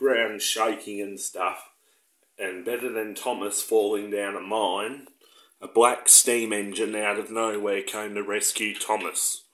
ground shaking and stuff, and better than Thomas falling down a mine, a black steam engine out of nowhere came to rescue Thomas.